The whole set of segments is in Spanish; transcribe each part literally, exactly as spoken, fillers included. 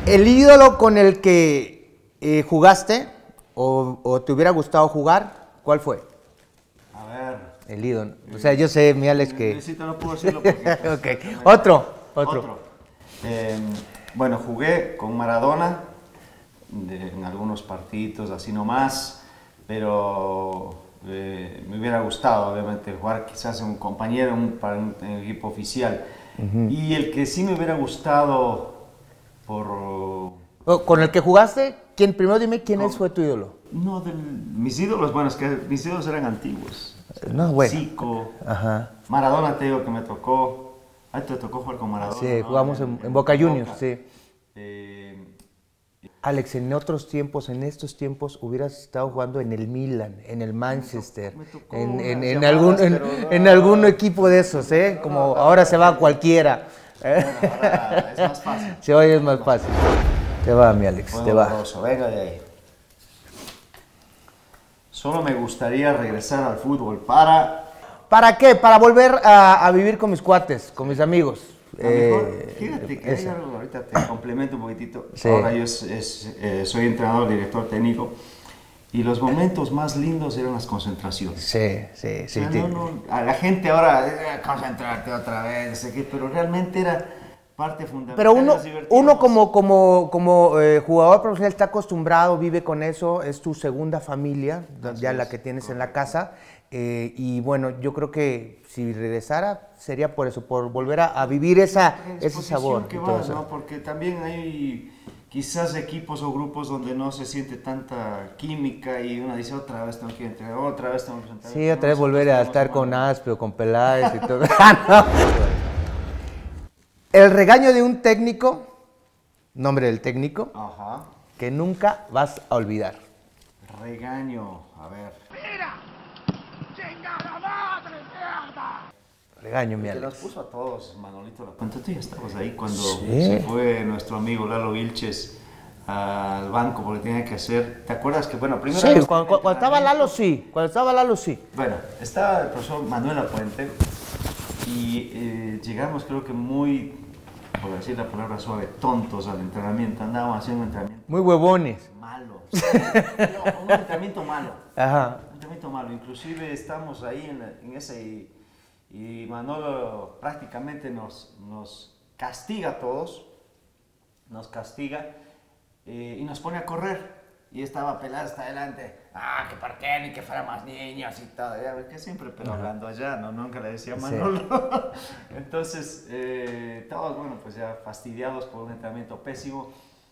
¿El ídolo con el que eh, jugaste o, o te hubiera gustado jugar, cuál fue? A ver. El ídolo. O sea, yo sé, mi Alex, que... Necesito, no puedo decirlo porque... Pues, okay. Otro, otro. Otro. Eh, bueno, jugué con Maradona de, en algunos partidos, así nomás, pero eh, me hubiera gustado, obviamente, jugar quizás en un compañero, un, para un, un equipo oficial. Uh-huh. Y el que sí me hubiera gustado por... ¿Con el que jugaste? ¿Quién, primero dime quién con, es, fue tu ídolo? No, del, mis ídolos, bueno, es que mis ídolos eran antiguos. No, bueno. Zico, Ajá. Maradona, te digo que me tocó. Ay, te tocó jugar con Maradona. Sí, ¿no? jugamos en, en, en Boca Juniors, Boca. Sí. Eh, Alex, en otros tiempos, en estos tiempos, hubieras estado jugando en el Milan, en el Manchester, me tocó, en, en, en, en, algún, en, no, en algún equipo de esos, ¿eh? Como no, no, ahora no, se va cualquiera. Bueno, ahora es más fácil. Sí, hoy es más fácil. Te va, mi Alex, Muy te va. Doloroso. Venga de ahí. Solo me gustaría regresar al fútbol para... ¿Para qué? Para volver a, a vivir con mis cuates, con mis amigos. Eh, fíjate que hay algo, ahorita te complemento un poquitito. Sí. Ahora yo es, es, eh, soy entrenador, director técnico, y los momentos más lindos eran las concentraciones. Sí, sí, sí. O sea, no, no, a la gente ahora, eh, concentrarte otra vez, no sé qué, pero realmente era parte fundamental. Pero uno, uno como, como, como eh, jugador profesional está acostumbrado, vive con eso, es tu segunda familia, así ya es, la que tienes correcto. En la casa. Eh, y bueno, yo creo que si regresara sería por eso, por volver a, a vivir esa, ese sabor. Que va, ¿no? Porque también hay quizás equipos o grupos donde no se siente tanta química y uno dice otra vez tengo que entrenar, otra vez tengo que entrar. Sí, otra vez volver a estar con Aspe o con Peláez y todo. El regaño de un técnico, nombre del técnico, ajá, que nunca vas a olvidar. Regaño, a ver. ¡Mira! ¡Chingada madre, mierda! Regaño, mi Alex. Te los puso a todos, Manolito. ¿Cuánto tú ya estabas ahí cuando sí. se fue nuestro amigo Lalo Vilches al banco porque tenía que hacer? ¿Te acuerdas que, bueno, primero... Sí, cuando, cuando, cuando estaba Lalo, sí. Cuando estaba Lalo, sí. Bueno, estaba el profesor Manuel Apuente y eh, llegamos, creo que muy, por decir la palabra suave, tontos al entrenamiento. Andábamos haciendo un entrenamiento. Muy huevones. Malo. No, un entrenamiento malo. Ajá. Un entrenamiento malo. Inclusive estamos ahí en, en ese... Y, y Manolo prácticamente nos, nos castiga a todos, nos castiga eh, y nos pone a correr. Y estaba pelada hasta adelante, ah, que por qué, ni que fuera más niños y todo, ya, que siempre, pero hablando allá, no, nunca le decía Manolo. Sí. Entonces, eh, todos, bueno, pues ya fastidiados por un entrenamiento pésimo,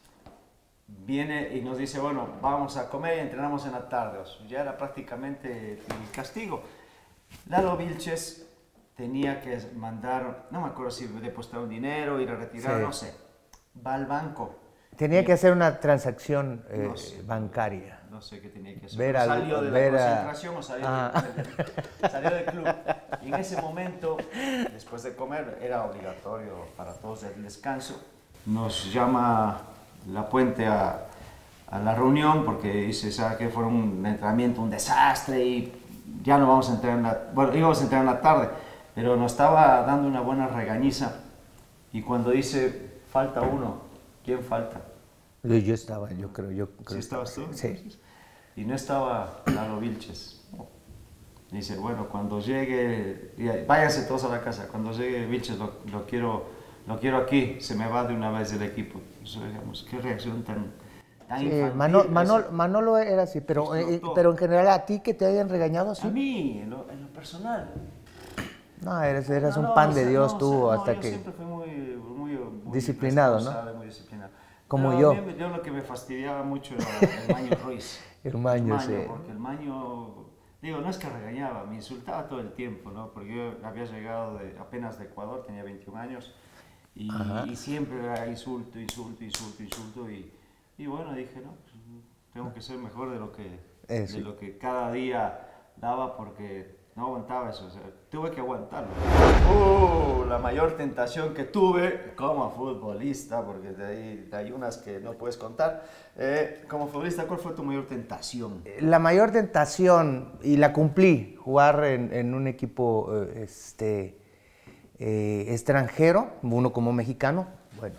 viene y nos dice, bueno, vamos a comer y entrenamos en la tarde. O sea, ya era prácticamente el castigo. Lalo Vilches tenía que mandar, no me acuerdo si depositaron dinero, ir a retirar, sí. No sé, va al banco. Tenía que hacer una transacción eh, no sé, bancaria. No sé qué tenía que hacer. Ver al, salió de ver la a... concentración o salió, ah. del, salió del club. Y en ese momento, después de comer, era obligatorio para todos el descanso. Nos llama La Puente a, a la reunión porque dice, ¿sabe qué? Fue un entrenamiento, un desastre y ya no vamos a entrenar en la... Bueno, íbamos a entrenar en la tarde, pero nos estaba dando una buena regañiza. Y cuando dice, falta uno, ¿quién falta? Yo, yo estaba, yo creo. Yo creo ¿Sí estabas tú? Sí. Y no estaba Lalo Vilches. Dice, bueno, cuando llegue, váyanse todos a la casa, cuando llegue Vilches lo, lo, quiero, lo quiero aquí, se me va de una vez del equipo. Entonces, digamos, qué reacción tan... tan sí, Manolo, Manolo, Manolo era así, pero, eh, pero en general, ¿a ti que te hayan regañado así? A mí, en lo, en lo personal. No, eres, eras no, un no, pan no, de Dios no, tú no, hasta yo que... siempre fui muy, muy, muy disciplinado, ¿no? Muy disciplinado. Como Pero yo. A mí, yo lo que me fastidiaba mucho era el Maño Ruiz. El Maño, el Maño, sí. Porque el Maño, digo, no es que regañaba, me insultaba todo el tiempo, ¿no? Porque yo había llegado de, apenas de Ecuador, tenía veintiún años, y, y siempre era insulto, insulto, insulto, insulto, y, y bueno, dije, no, pues, tengo que ser mejor de lo que, eh, sí. de lo que cada día daba, porque no aguantaba eso, o sea, tuve que aguantarlo. Uh, la mayor tentación que tuve como futbolista, porque de ahí hay unas que no puedes contar, eh, como futbolista, ¿cuál fue tu mayor tentación? La mayor tentación, y la cumplí, jugar en, en un equipo eh, este, eh, extranjero, uno como mexicano, bueno,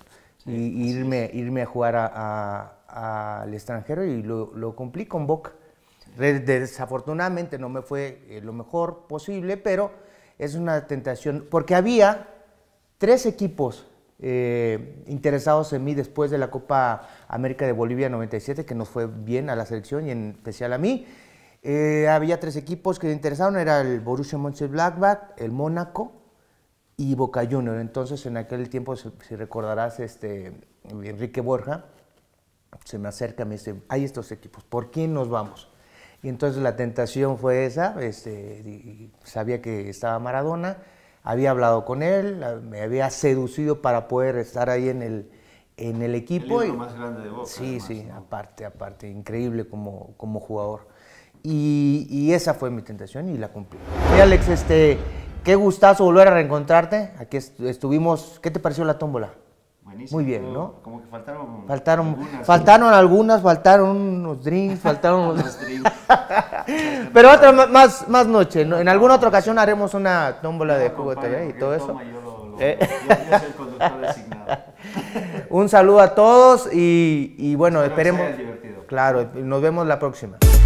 y, y irme, irme a jugar a, a, al extranjero y lo, lo cumplí con Boca. Sí. Desafortunadamente no me fue lo mejor posible, pero es una tentación, porque había tres equipos eh, interesados en mí después de la Copa América de Bolivia noventa y siete, que nos fue bien a la selección y en especial a mí. Eh, había tres equipos que me interesaron, era el Borussia Mönchengladbach, el Mónaco y Boca Juniors. Entonces, en aquel tiempo, si, si recordarás, este, Enrique Borja se me acerca y me dice, hay estos equipos, ¿por quién nos vamos? Y entonces la tentación fue esa, este, y sabía que estaba Maradona, había hablado con él, me había seducido para poder estar ahí en el, en el equipo. El y, más grande de Boca. Sí, además, sí, ¿no? aparte, aparte, increíble como, como jugador. Y, y esa fue mi tentación y la cumplí. Y Alex, este, qué gustazo volver a reencontrarte. Aquí est estuvimos, ¿qué te pareció la tómbola? Buenísimo. Muy bien, ¿no? Como que faltaron Faltaron algunas. faltaron algunas, faltaron unos drinks, faltaron unos... Los drinks. Pero otra más, más noche, ¿no? En alguna otra ocasión haremos una tómbola de Yo jugo de acompaño, T V y porque todo él eso. toma, yo lo- lo- Eh. yo- yo soy el conductor designado. Un saludo a todos y, y bueno, Espero que se esperemos... hayan divertido. Claro, nos vemos la próxima.